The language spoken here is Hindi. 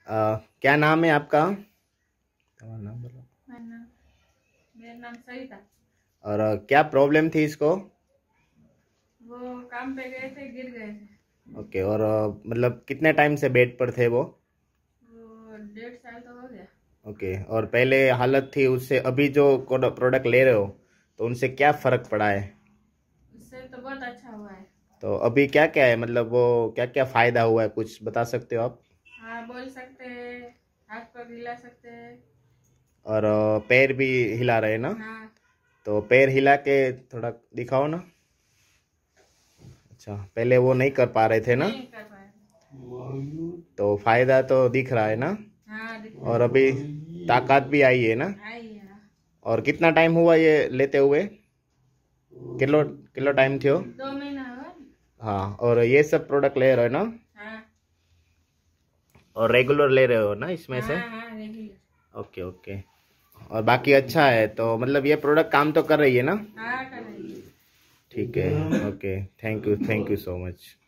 क्या नाम है आपका? नाम बोलो। मेरा नाम सरिता। और क्या प्रॉब्लम थी इसको? वो काम पे गए थे, गिर गए थे। ओके। और मतलब कितने टाइम से बेड पर थे वो? 1.5 साल तो हो गया। ओके। और पहले हालत थी उससे अभी जो प्रोडक्ट ले रहे हो तो उनसे क्या फ़र्क पड़ा है? उससे तो बहुत अच्छा हुआ है। तो अभी क्या क्या है, मतलब वो क्या क्या फ़ायदा हुआ है, कुछ बता सकते हो आप? हाँ, बोल सकते हैं, हाथ पर हिला सकते हैं। और पैर भी हिला रहे हैं ना? हाँ। तो पैर हिला के थोड़ा दिखाओ ना। अच्छा, पहले वो नहीं कर पा रहे थे ना? नहीं कर पाए। तो फायदा तो दिख रहा है ना? हाँ, दिख और रहा अभी ताकत भी आई है ना? है। आई है। और कितना टाइम हुआ ये लेते हुए? किलो किलो टाइम थियो? 2 महीना हुआ। हाँ। और ये सब प्रोडक्ट ले रहे हो ना? हाँ। और रेगुलर ले रहे हो ना इसमें से? हाँ हाँ, रेगुलर। Okay okay. और बाकी अच्छा है, तो मतलब ये प्रोडक्ट काम तो कर रही है ना? हाँ, कर रही है। ठीक है। Okay, thank you so much.